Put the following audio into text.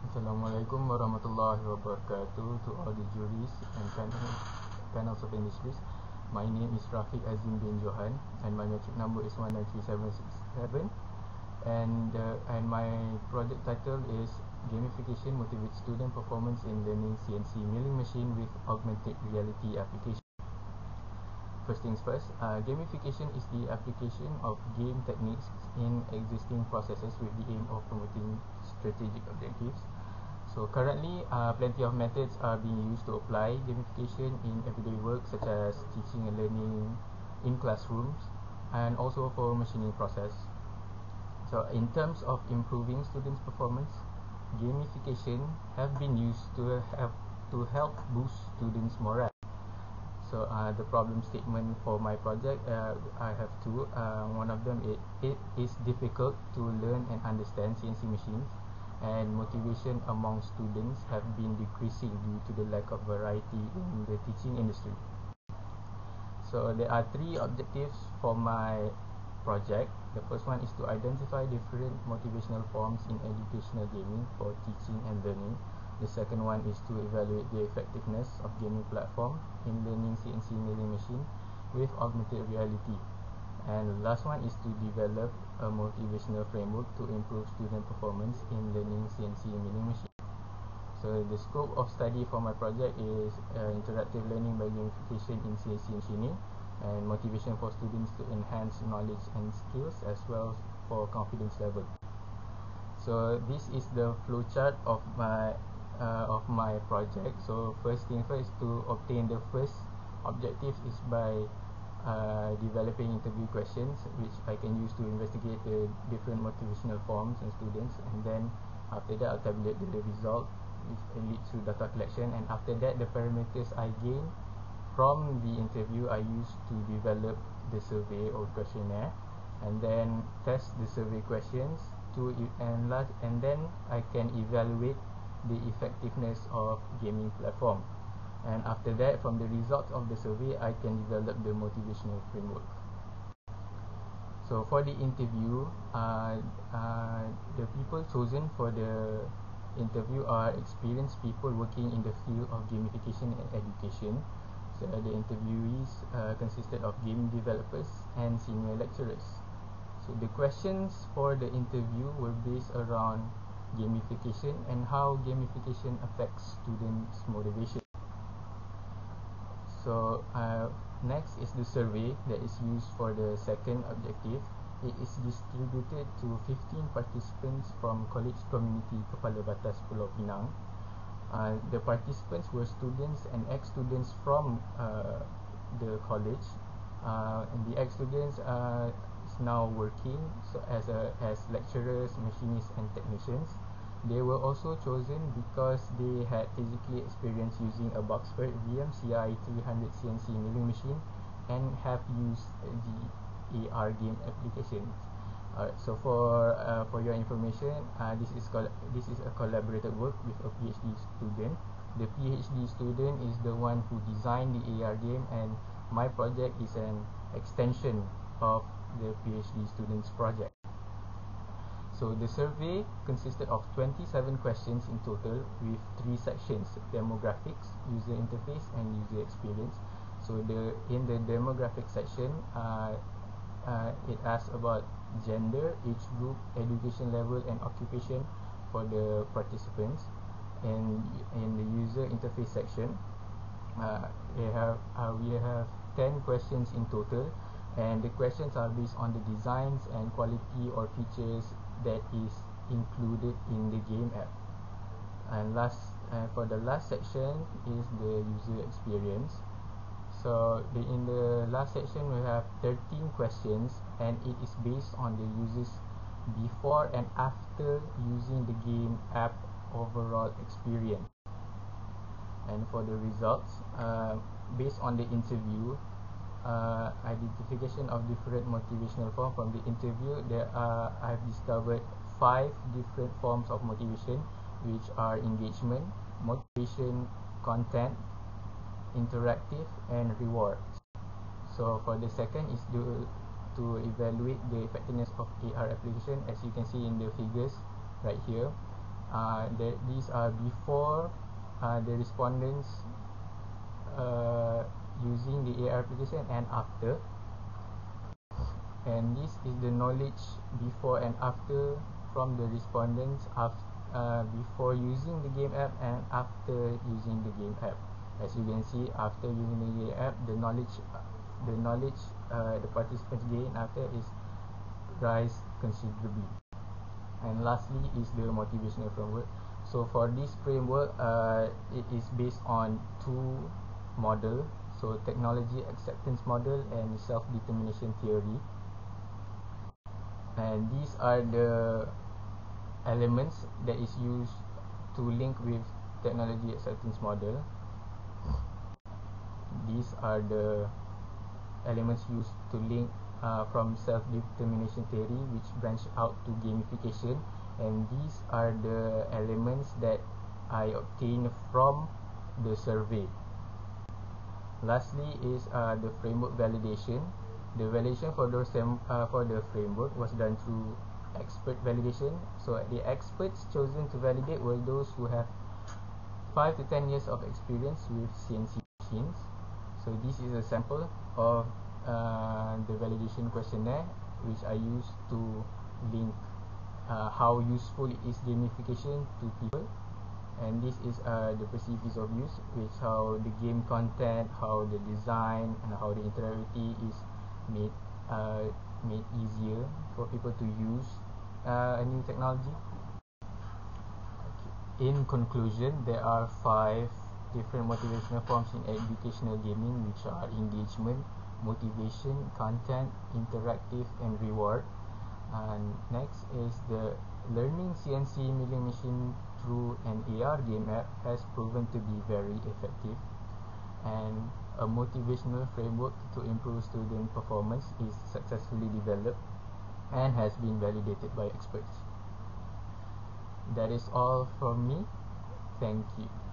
Assalamualaikum warahmatullahi wabarakatuh to all the juries and panels of industries. My name is Rafiq Azim bin Johan and my metric number is 193767 and my project title is Gamification Motivates Student Performance in Learning CNC Milling Machine with Augmented Reality Application. First things first, gamification is the application of game techniques in existing processes with the aim of promoting strategic objectives. So currently, plenty of methods are being used to apply gamification in everyday work, such as teaching and learning in classrooms and also for machining process. So in terms of improving students' performance, gamification have been used to help boost students' morale. So the problem statement for my project, I have two. One of them, it is difficult to learn and understand CNC machines, and motivation among students have been decreasing due to the lack of variety in the teaching industry. So there are three objectives for my project. The first one is to identify different motivational forms in educational gaming for teaching and learning. The second one is to evaluate the effectiveness of gaming platform in learning CNC milling machine with augmented reality. And the last one is to develop a motivational framework to improve student performance in learning CNC milling machine. So the scope of study for my project is interactive learning by gamification in CNC machining and motivation for students to enhance knowledge and skills as well for confidence level. So this is the flowchart of my project. So first thing first, to obtain the first objective is by developing interview questions which I can use to investigate the different motivational forms in students, and then after that I'll tabulate the result which leads to data collection, and after that the parameters I gain from the interview I use to develop the survey or questionnaire, and then test the survey questions and then I can evaluate the effectiveness of gaming platform, and after that from the results of the survey I can develop the motivational framework. So for the interview, the people chosen for the interview are experienced people working in the field of gamification and education. So the interviewees consisted of game developers and senior lecturers. So the questions for the interview were based around gamification and how gamification affects students' motivation. So next is the survey that is used for the second objective. It is distributed to 15 participants from College Community Kepala Batas Pulau Pinang. The participants were students and ex-students from the college, and the ex-students is now working as lecturers, machinists and technicians. They were also chosen because they had physically experience using a Boxford VMCI 300 CNC milling machine and have used the AR game application. So for your information, this is a collaborated work with a PhD student. The PhD student is the one who designed the AR game, and my project is an extension of the PhD student's project. So the survey consisted of 27 questions in total with 3 sections: demographics, user interface and user experience. So in the demographic section, it asks about gender, age group, education level and occupation for the participants. And in the user interface section, we have 10 questions in total, and the questions are based on the designs and quality or features that is included in the game app. And for the last section is the user experience. So in the last section we have 13 questions, and it is based on the users before and after using the game app overall experience. And for the results, based on the interview, identification of different motivational forms from the interview, I have discovered 5 different forms of motivation, which are engagement, motivation, content, interactive and rewards. So for the second is to evaluate the effectiveness of AR application, as you can see in the figures right here. These are before the respondents using the AR application and after, and this is the knowledge before and after from the respondents before using the game app and after using the game app. As you can see, after using the game app, the knowledge the participants gain after is rise considerably. And lastly is the motivational framework. So for this framework, it is based on two models, so technology acceptance model and self-determination theory. And these are the elements that is used to link with technology acceptance model. These are the elements used to link from self-determination theory, which branch out to gamification, and these are the elements that I obtained from the survey. Lastly is the framework validation. The validation for the framework was done through expert validation. So the experts chosen to validate were those who have 5 to 10 years of experience with CNC machines. So this is a sample of the validation questionnaire, which I use to link how useful is gamification to people. And this is the perceived ease of use, which how the game content, how the design, and how the interactivity is made easier for people to use a new technology. Okay. In conclusion, there are 5 different motivational forms in educational gaming, which are engagement, motivation, content, interactive, and reward. And next is the learning CNC milling machine through an AR game app has proven to be very effective, and a motivational framework to improve student performance is successfully developed and has been validated by experts. That is all from me. Thank you.